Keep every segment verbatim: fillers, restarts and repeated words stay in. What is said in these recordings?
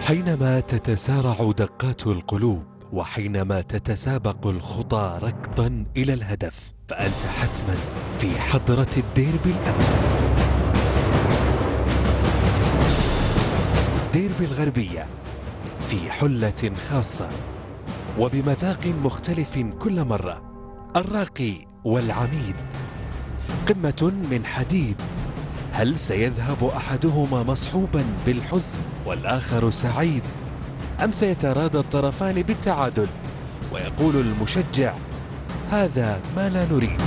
حينما تتسارع دقات القلوب وحينما تتسابق الخطى ركضا إلى الهدف، فأنت حتما في حضرة الديربي الأمن. ديربي الغربية في حلة خاصة وبمذاق مختلف كل مرة. الراقي والعميد، قمة من حديد. هل سيذهب أحدهما مصحوبا بالحزن والآخر سعيد، أم سيتراضى الطرفان بالتعادل ويقول المشجع هذا ما لا نريد؟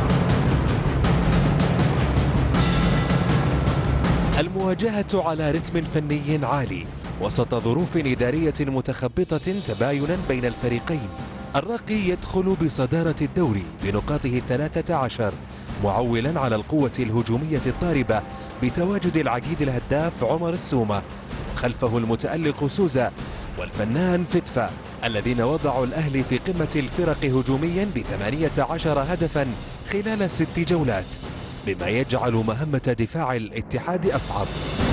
المواجهة على رتم فني عالي وسط ظروف إدارية متخبطة تباينا بين الفريقين. الراقي يدخل بصدارة الدوري بنقاطه الثلاثة عشر، معولا على القوة الهجومية الضاربة بتواجد العقيد الهداف عمر السومة، وخلفه المتألق سوزا والفنان فتفا، الذين وضعوا الأهلي في قمة الفرق هجوميا بثمانية عشر هدفا خلال ست جولات، بما يجعل مهمة دفاع الاتحاد أصعب.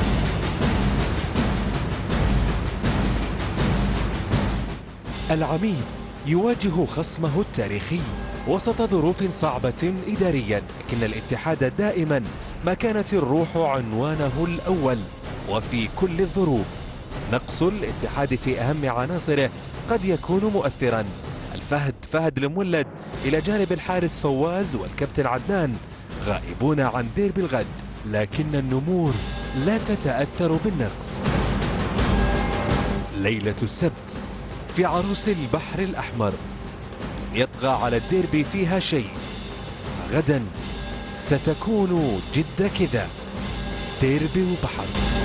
العميد يواجه خصمه التاريخي وسط ظروف صعبة إداريا، لكن الاتحاد دائما ما كانت الروح عنوانه الأول وفي كل الظروف. نقص الاتحاد في أهم عناصره قد يكون مؤثرا. الفهد فهد المولد إلى جانب الحارس فواز والكابتن عدنان غائبون عن ديربي الغد، لكن النمور لا تتأثر بالنقص. ليلة السبت في عروس البحر الأحمر، لن يطغى على الديربي فيها شيء، فغدا ستكون جدة كذا، ديربي وبحر.